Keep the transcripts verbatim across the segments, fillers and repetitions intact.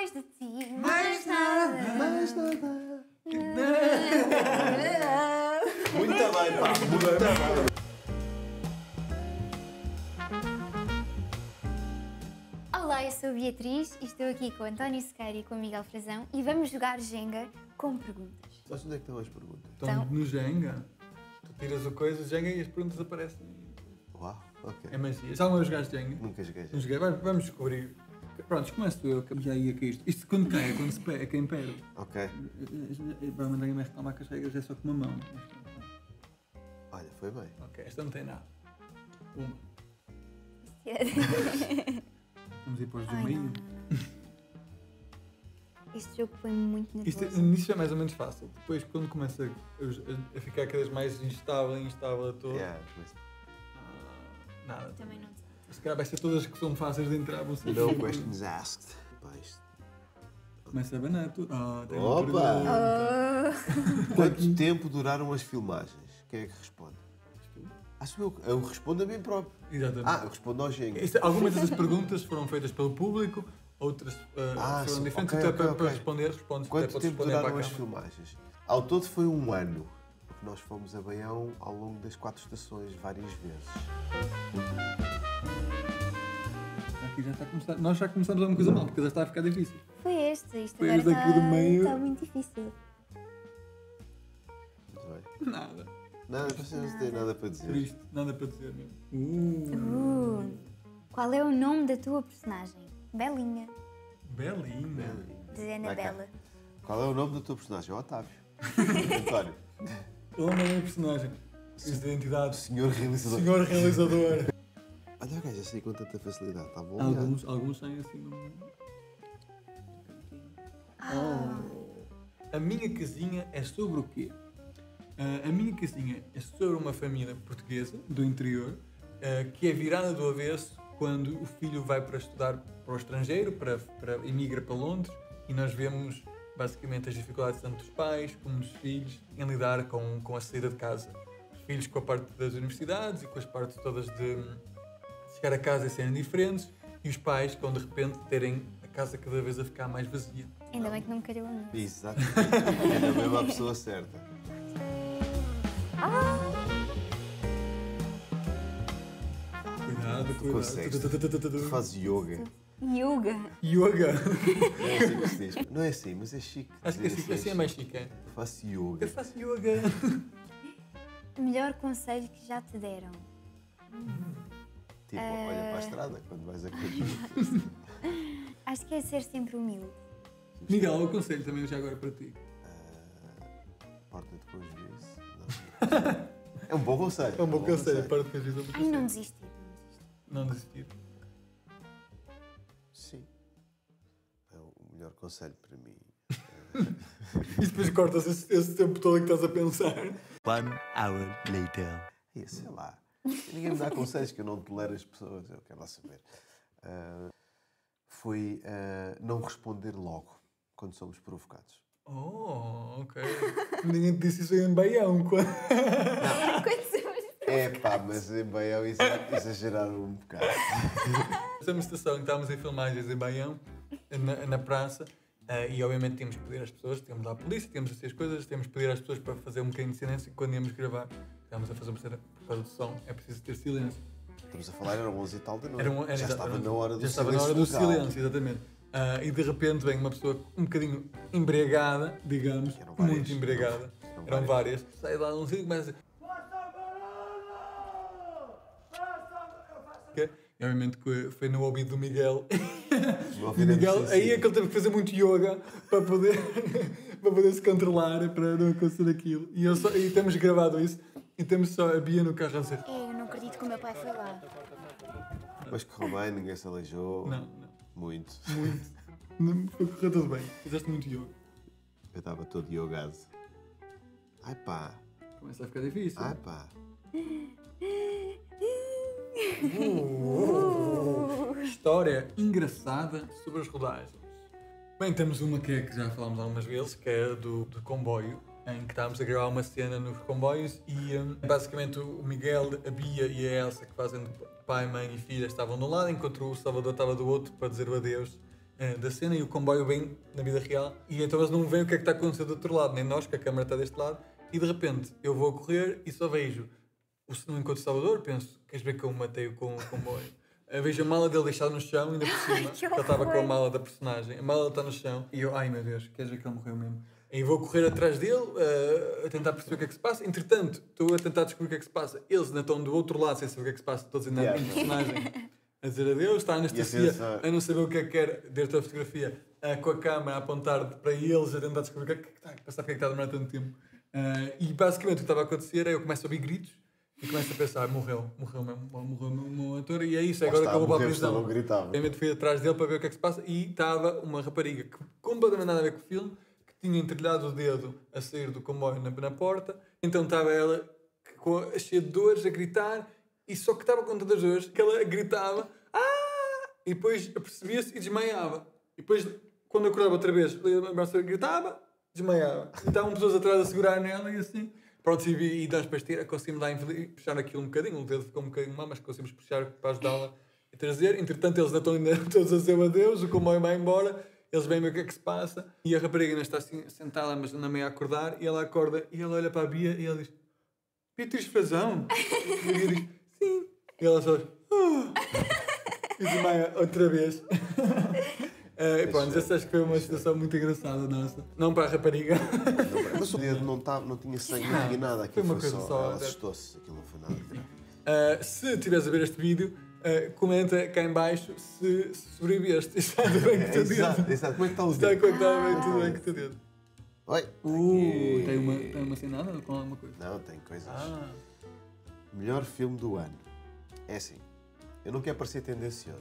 depois de ti, mais nada. Mais nada. Muito bem, pá, muito bem. Olá, eu sou a Beatriz e estou aqui com o António Sequeira e com o Miguel Frazão e vamos jogar Jenga com perguntas. Sabes onde é que estão as perguntas? Estão Então- no Jenga. Tu tiras o coisa, Jenga e as perguntas aparecem. Uau, ok. É magia. Já não jogaste Jenga? Nunca joguei já. Não joguei. Vai- Vamos descobrir. Pronto, começo eu, que já ia cair isto. Isto quando cai é quando se pega, é quem perde. Ok. Provavelmente alguém vai reclamar que as regras é só com uma mão. Olha, foi bem. Ok, esta não tem nada. Uma. Vamos ir para os do Ai, meio. não, não, não. Este jogo foi muito Isto nervoso. no início é mais ou menos fácil. Depois, quando começa a, a- a ficar cada vez mais instável e instável a todo. Yeah, mas ah, nada. Também não sei. Se calhar vai ser todas que são fáceis de entrar. Vão ser no questions asked. Pá, isto... Começa a banar tudo. Ah, tem uma Opa! pergunta. Quanto tempo duraram as filmagens? Quem é que responde? Acho eu, eu respondo a mim próprio. Exatamente. Ah, eu respondo ao Jenga. Isto- algumas dessas perguntas foram feitas pelo público, outras uh, Ah, foram sim. diferentes. Ok, Até ok, para, ok. para responder, respondes. até Quanto podes tempo responder duraram para a as câmara. filmagens? Ao todo foi um ano, porque nós fomos a Baião ao longo das quatro estações várias vezes. Aqui já está a começar. Nós já começamos a uma coisa mal, porque já está a ficar difícil. Foi este, isto Foi agora este aqui do meio. está muito difícil. Muito bem. Nada. Nada, vocês não têm nada para Por dizer. isto, nada para dizer mesmo. Uh, Uh, qual é o nome da tua personagem? Belinha, Belinha. de Anabela. Vai cá. Qual é o nome do teu personagem? O Otávio. António. Qual é o nome do personagem? Diz de identidade. Senhor realizador. Senhor realizador. Olha, o gajo já sei com tanta facilidade. Está bom? Alguns, alguns saem assim no. Oh. A minha casinha é sobre o quê? Uh, a minha casinha é sobre uma família portuguesa do interior uh, que é virada do avesso quando o filho vai para estudar para o estrangeiro, para, para emigra para Londres, e nós vemos basicamente as dificuldades tanto dos pais como dos filhos em lidar com, com a saída de casa. Os filhos com a parte das universidades e com as partes todas de chegar a casa e serem diferentes, e os pais com de repente terem a casa cada vez a ficar mais vazia. Ainda bem que não me calhou a minha. Exato. É mesmo a pessoa certa. Cuidado, cuidado. Consegues. Tu fazes yoga. Yoga. Yoga. Não é assim que se diz. Não é assim, mas é chique. Acho que dizer assim, assim é mais chique, é? Eu faço yoga. Eu faço yoga. Melhor conselho que já te deram? Tipo, olha para a estrada quando vais a correr. Acho que é ser sempre humilde. Miguel, o conselho também já agora para ti. Porta-te com os juízes. Não. É um bom conselho. É um bom conselho, para de fazer um Ai, não desistir. Não desistir. Não desistir. Sim. É o melhor conselho para mim. E depois cortas esse, esse tempo todo que estás a pensar. One hour later. É, sei lá. Ninguém me dá conselhos que eu não tolero as pessoas. Eu quero lá saber. Ah, foi ah, não responder logo quando somos provocados. Oh, ok. Ninguém te disse isso em Baião. quando- É pá, mas em Baião exa- exageraram um bocado. Estamos na estação, estávamos em filmagens em Baião, na, na praça, eh, e obviamente tínhamos que pedir às pessoas, tínhamos lá a polícia, tínhamos assim as coisas, tínhamos que pedir às pessoas para fazer um bocadinho de silêncio, e quando íamos gravar, estávamos a fazer uma cena por causa do som, é preciso ter silêncio. Estamos a falar, eram onze e tal da noite. Era um- era já exato, estava era- na hora do já estava silêncio. na hora do vocal. silêncio, exatamente. Ah, e de repente vem uma pessoa um bocadinho embriagada, digamos, Eram várias. muito embriagada, Eram eram várias, sai lá num sítio e começa a dizer, e obviamente que foi no ouvido do Miguel. Meu E ouvido é Miguel, muito aí é sensível. que ele teve que fazer muito yoga para poder, para poder se controlar, para não acontecer aquilo. E, eu só, e temos gravado isso e temos só a Bia no carro a dizer: É, eu não acredito que o meu pai foi lá. Mas correu bem, ninguém se aleijou. Não, não, Muito. muito. Não, foi correr tudo bem. Fizeste muito yoga. Eu estava todo yogado. Ai pá, Começa a ficar difícil. ai pá. Uh, história engraçada sobre as rodagens. Bem, temos uma que, é que já falámos algumas vezes, que é do, do comboio, em que estávamos a gravar uma cena nos comboios e um, basicamente o Miguel, a Bia e a Elsa, que fazem de pai, mãe e filha, estavam de um lado, enquanto o Salvador estava do outro para dizer o adeus uh, da cena e o comboio vem na vida real. E então eles não veem o que é que está acontecendo do outro lado, nem nós, que a câmera está deste lado. E de repente eu vou a correr e só vejo o não encontro Salvador, penso, queres ver que eu matei-o com o comboio? Eu vejo a mala dele deixada no chão, ainda por cima, que ele estava com a mala da personagem. A mala está no chão e eu, ai meu Deus, queres ver que ele morreu mesmo? E vou correr atrás dele, uh, a tentar perceber o que é que se passa. Entretanto, estou a tentar descobrir o que é que se passa. Eles ainda estão do outro lado, sem saber o que é que se passa, todos ainda Yeah. em personagem. A dizer adeus, está a Anastasia só- a não saber o que é que quer, desde a fotografia, uh, com a câmera a apontar para eles, a tentar descobrir o que é que está a passar, porque é que está a demorar tanto tempo. Uh, e basicamente o que estava a acontecer é eu começo a ouvir gritos e começo a pensar, morreu, morreu mesmo, morreu o meu ator, e é isso, é agora que eu vou para a prisão. Não gritava. Obviamente fui atrás dele para ver o que é que se passa e estava uma rapariga que completamente nada a ver com o filme, que tinha entrilhado o dedo a sair do comboio na, na porta, então estava ela com, cheia de dores a gritar, e só que estava com tantas dores que ela gritava ah! E depois apercebia-se e desmaiava. E depois, quando eu acordava outra vez, a gritava, desmaiava. E estavam pessoas atrás a segurar nela e assim. Pronto, e, e nós depois conseguimos dar, puxar aquilo um bocadinho, o dedo ficou um bocadinho mal, mas conseguimos puxar para ajudá-la a trazer. Entretanto, eles ainda estão ainda todos a dizer adeus, o comboio vai embora, eles vêm ver o que é que se passa, e a rapariga ainda está assim sentada, mas ainda meio a acordar, e ela acorda, e ela olha para a Bia, e ela diz, Bia, tens razão? E a Bia diz, sim. E ela só diz, oh! E desmaia outra vez. Uh, e pronto, essa acho que foi uma situação muito engraçada nossa. Não para a rapariga. Não, mas o dedo não, tá, não tinha sangue, não tinha nada. Aquilo Foi uma foi, coisa só. só, Ela até. assustou-se. Aquilo não foi nada grave. Uh, se estiveres a ver este vídeo, uh, comenta cá em baixo se, se sobreviveste. Está tudo bem com o teu Exato, dedo. exato. Como é que está o Está dedo? como é que está bem, tudo bem com o teu dedo. Oi. Uh, tem uma, tem uma cenada com alguma coisa? Não, tem coisas. Ah. Melhor filme do ano. É assim. Eu não quero parecer tendencioso.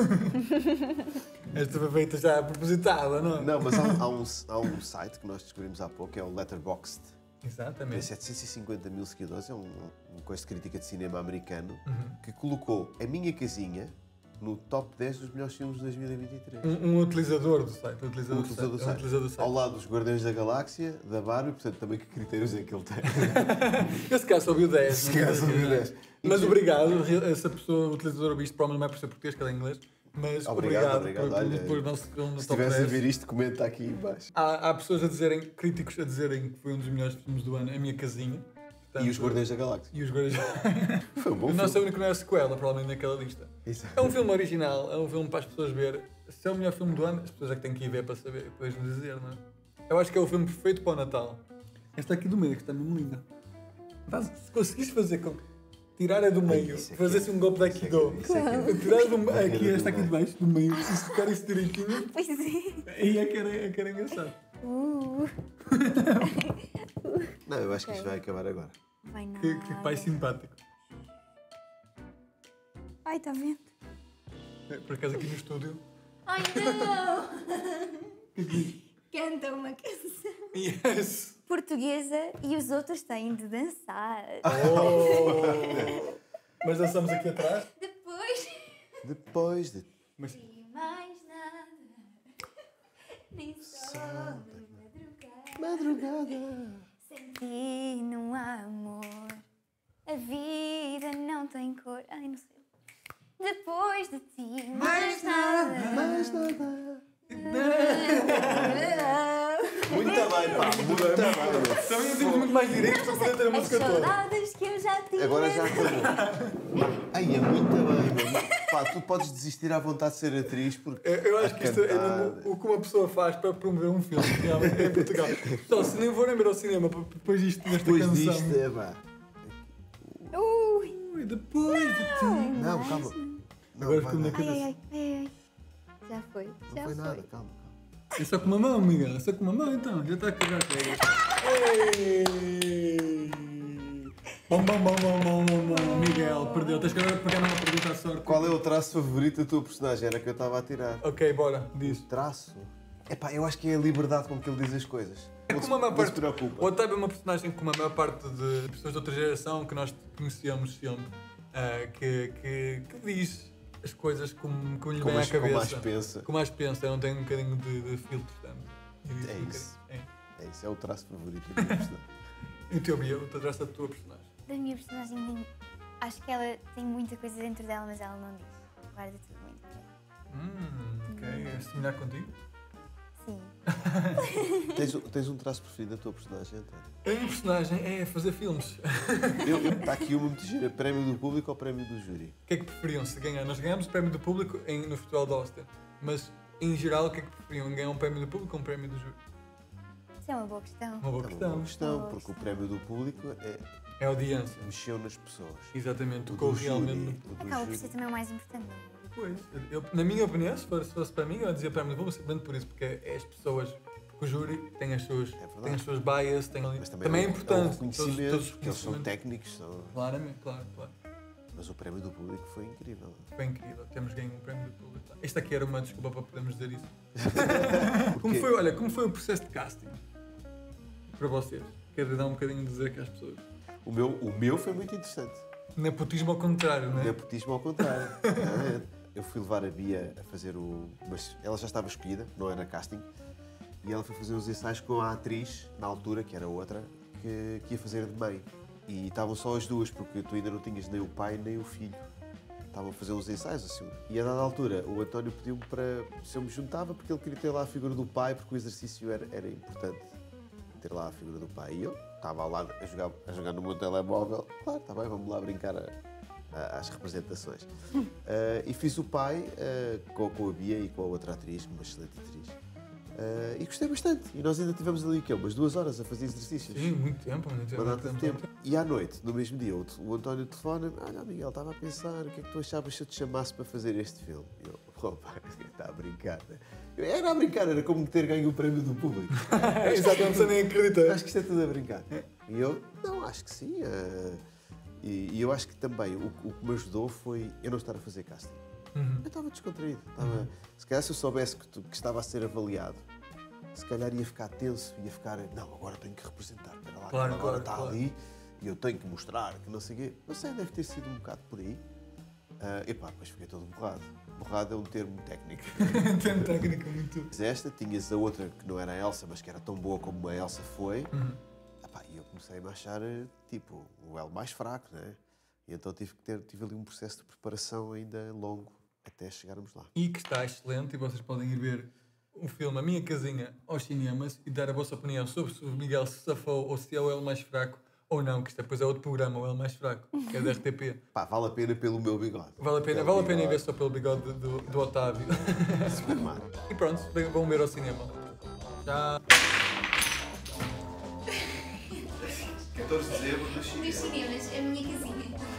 Esta foi feita já propositada, não? Não, mas há, um- há um, há um site que nós descobrimos há pouco, é o Letterboxd. Tem Exatamente. setecentos e cinquenta mil seguidores, é um, um coisa de crítica de cinema americano, que colocou A Minha Casinha no top dez dos melhores filmes de dois mil e vinte e três. Um, um utilizador do site. Um utilizador, Um do, utilizador do site. É um site. utilizador do site. Ao lado dos Guardiões da Galáxia, da Barbie, portanto, também que critérios é que ele tem? Esse caso só viu dez. Se não calhar sei só se viu dez. Mas obrigado, essa pessoa utilizadora visto, provavelmente não é por ser português, que ela é inglês. Mas Obrigado, obrigado, obrigado. por, Olha, por, por não se filme no Se top estiveres a dez. ver isto, comenta aqui em baixo. Há, há pessoas a dizerem, críticos a dizerem que foi um dos melhores filmes do ano, A Minha Casinha. Portanto, E os Guardiões da Galáxia. E os Guardiões. Foi um bom O filme. nosso é o único que não é sequela, provavelmente, naquela lista. Isso. É um filme original, é um filme para as pessoas ver. Se é o melhor filme do ano, as pessoas é que têm que ir ver para saber e depois nos dizer, não é? Eu acho que é o filme perfeito para o Natal. Esta aqui do meio, que está mesmo linda. Mas se conseguires fazer com. Tirar a do meio, isso é fazer que- assim um golpe da isso é Aikido. que- isso é que- Tirar do, Vai aqui, ver a esta do aqui de meio. baixo, do meio, se tocar isso direitinho, Pois é. aí é que era, é que era engraçado. Uh, Não, eu acho que isto Ok. vai acabar agora. vai nada. Que, que pai simpático. Ai, está vendo? É, por acaso aqui no estúdio. Ai, não! O que é que diz? Canta uma canção Yes! portuguesa e os outros têm de dançar. Oh! Mas dançamos aqui atrás. Depois Depois de. Mas de mais nada, nem só de madrugada. Madrugada. Sem ti não há amor, a vida não tem cor. Ai, não sei. Depois de ti, mais nada. Mais nada. Muito bem, pá. Muito bem. também temos muito mais direitos para poder ter a As música toda. saudades que eu já tinha. Agora já acabou. Ai, é muito bem, mano. Pá, tu podes desistir à vontade de ser atriz porque. Eu, eu acho a que isto é cantar- mesmo o que uma pessoa faz para promover um filme realmente em Portugal. Então, se nem forem ver ao cinema p- depois disto, nesta Depois canção. disto, é pá. Ui. Ui, depois de ti. Não, calma. Não, Agora vai ficou na dar. Ai, ai, ai, ai, ai. Já foi, Não já foi foi. nada, calma, calma. É só com uma mão, Miguel. É só com uma mão, então. Já está a cagar com Ei! Bom, bom, bom, bom, bom, bom, bom. Miguel, perdeu. Tens que agora pegar numa pergunta à sorte. Qual é o traço favorito da tua personagem? Era que eu estava a tirar. Ok, bora. Diz. Traço? Epá, eu acho que é a liberdade com que ele diz as coisas. É Não como a se- maior não parte. se preocupa. O Otávio é uma personagem como a maior parte de pessoas de outra geração que nós conhecíamos sempre, ah, que, que, que diz as coisas como, como lhe Com vem à mais- com cabeça. mais pensa. Com mais pensa, não tem um bocadinho de, de filtro tanto. E diz É um isso. bocadinho. É. É isso, é o traço favorito da minha personagem. E o teu Bia, o teu traço da tua personagem. Da minha personagem, tem- acho que ela tem muita coisa dentro dela, mas ela não diz. Guarda tudo muito para ela. Hum, Ok, é semelhar contigo? Sim. Tens, tens um traço preferido da tua personagem, António? A minha personagem é fazer filmes. Está aqui uma muito gira. Prémio do público ou prémio do júri? O que é que preferiam se ganhar? Nós ganhámos o prémio do público em, no Festival de Austin. Mas, em geral, o que é que preferiam? Ganhar um prémio do público ou um prémio do júri? Isso é uma boa questão. Uma boa É uma questão. boa questão, Boa porque o questão. prémio do público é, É audiência. mexeu nas pessoas. Exatamente, O tocou do realmente júri, no... o do Acaba por júri- ser também o mais importante. não é? Pois, eu, na minha opinião, se fosse, se fosse para mim, eu dizia prémio do público simplesmente por isso, porque é as pessoas, porque o júri tem as suas, verdade. tem as suas bias, tem, Mas também, também é um- importante. um reconhecimento, todos, todos os porque eles são reconhecimentos. técnicos, são... Claramente, claro, claro. mas o prémio do público foi incrível. Foi incrível, temos ganho um prémio do público. Este aqui era uma desculpa para podermos dizer isso. Como foi, olha, como foi o processo de casting? Para vocês? Quero dar um bocadinho de dizer aqui às pessoas. O meu, o meu foi muito interessante. Nepotismo ao contrário, não é? Nepotismo ao contrário. Exatamente. Eu fui levar a Bia a fazer o... Mas ela já estava escolhida, não era casting. E ela foi fazer os ensaios com a atriz, na altura, que era outra, que, que ia fazer de mãe. E estavam só as duas, porque tu ainda não tinhas nem o pai nem o filho. Estavam a fazer os ensaios assim. E a dada altura, o António pediu-me para... se eu me juntava, porque ele queria ter lá a figura do pai, porque o exercício era, era importante. Ter lá a figura do pai. E eu estava ao lado a jogar, a jogar no meu telemóvel. Claro, está bem, vamos lá brincar a, a, às representações. Uh, e fiz o pai uh, com, com a Bia e com a outra atriz, uma excelente atriz. Uh, e gostei bastante. E nós ainda tivemos ali, o quê? Umas duas horas a fazer exercícios. Sim, muito tempo, muito tempo. Uma data de muito tempo. E à noite, no mesmo dia, o, o António telefona-me: olha, Miguel, estava a pensar, o que é que tu achavas se eu te chamasse para fazer este filme? E eu, opa, está a brincar, né? Eu, era a brincar, era como ter ganho o prémio do público. Exatamente, você nem acredita. Acho que isto é tudo a brincar. E eu, não, acho que sim. uh, e, e eu acho que também o, o que me ajudou foi eu não estar a fazer casting. Uhum. Eu estava descontraído. Estava, se calhar se eu soubesse que, tu, que estava a ser avaliado, se calhar ia ficar tenso, ia ficar, não, agora tenho que representar. Espera lá, Claro, agora claro, está claro. ali e eu tenho que mostrar que não sei o quê. Não sei, deve ter sido um bocado por aí. Uh, epá, depois fiquei todo borrado. Borrado é um termo técnico. Termo técnico muito. Mas esta, tinhas a outra que não era a Elsa, mas que era tão boa como a Elsa foi. Uhum. Epá, e eu comecei a me achar, tipo, o elo mais fraco, né? E então tive que ter, tive ali um processo de preparação ainda longo até chegarmos lá. E que está excelente, e vocês podem ir ver o filme A Minha Casinha aos cinemas e dar a vossa opinião sobre se o Miguel se safou ou se é o elo mais fraco ou não, que isto depois é outro programa, o elo mais fraco, que é da R T P. Pá, vale a pena pelo meu bigode. Vale a pena, Pelo vale a pena ir ver bigode. só pelo bigode do, do, do Otávio. Super mal. E pronto, vão ver ao cinema. Já. catorze de dezembro, Nos cinemas, a minha casinha.